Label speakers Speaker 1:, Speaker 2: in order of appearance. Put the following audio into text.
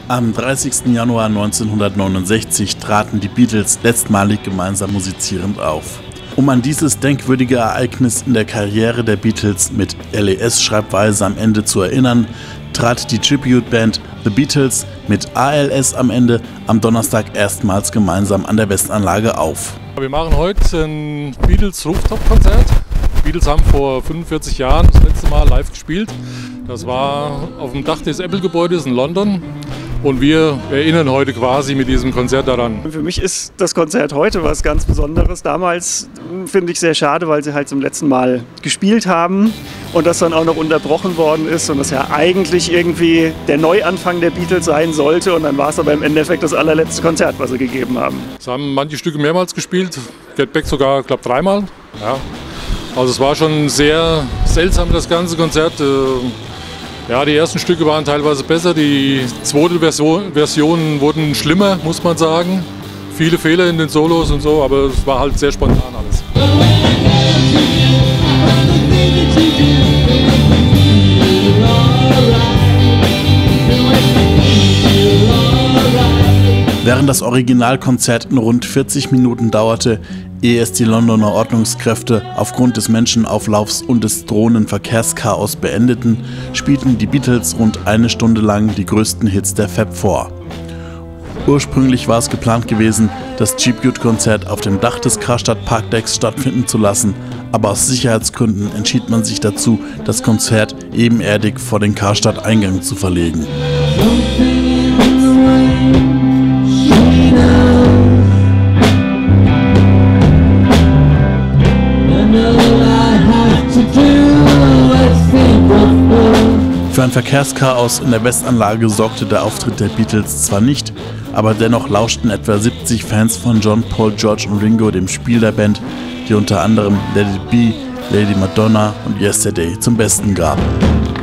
Speaker 1: Am 30. Januar 1969 traten die Beatles letztmalig gemeinsam musizierend auf. Um an dieses denkwürdige Ereignis in der Karriere der Beatles mit LES-Schreibweise am Ende zu erinnern, trat die Tribute-Band The Beatles mit ALS am Ende am Donnerstag erstmals gemeinsam an der Westanlage auf.
Speaker 2: Wir machen heute ein Beatles-Rooftop-Konzert. Die Beatles haben vor 45 Jahren das letzte Mal live gespielt. Das war auf dem Dach des Apple-Gebäudes in London. Und wir erinnern heute quasi mit diesem Konzert daran.
Speaker 3: Für mich ist das Konzert heute was ganz Besonderes. Damals finde ich sehr schade, weil sie halt zum letzten Mal gespielt haben und das dann auch noch unterbrochen worden ist und das ja eigentlich irgendwie der Neuanfang der Beatles sein sollte. Und dann war es aber im Endeffekt das allerletzte Konzert, was sie gegeben haben.
Speaker 2: Sie haben manche Stücke mehrmals gespielt, Get Back sogar, glaube ich, 3-mal. Ja. Also es war schon sehr seltsam, das ganze Konzert. Ja, die ersten Stücke waren teilweise besser, die zweite Version wurden schlimmer, muss man sagen. Viele Fehler in den Solos und so, aber es war halt sehr spontan alles.
Speaker 1: Während das Originalkonzert in rund 40 Minuten dauerte, ehe es die Londoner Ordnungskräfte aufgrund des Menschenauflaufs und des drohenden Verkehrschaos beendeten, spielten die Beatles rund eine Stunde lang die größten Hits der Fab vor. Ursprünglich war es geplant gewesen, das Tribute-Konzert auf dem Dach des Karstadt Parkdecks stattfinden zu lassen, aber aus Sicherheitsgründen entschied man sich dazu, das Konzert ebenerdig vor den Karstadt-Eingang zu verlegen. Für ein Verkehrschaos in der Westanlage sorgte der Auftritt der Beatles zwar nicht, aber dennoch lauschten etwa 70 Fans von John, Paul, George und Ringo dem Spiel der Band, die unter anderem Let It Be, Lady Madonna und Yesterday zum Besten gaben.